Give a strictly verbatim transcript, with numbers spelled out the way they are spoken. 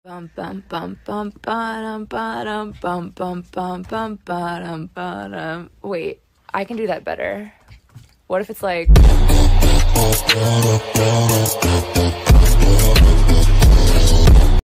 Bum bum bum bum bum bum bum bum bum bum bum bum. Wait, I can do that better. What if it's like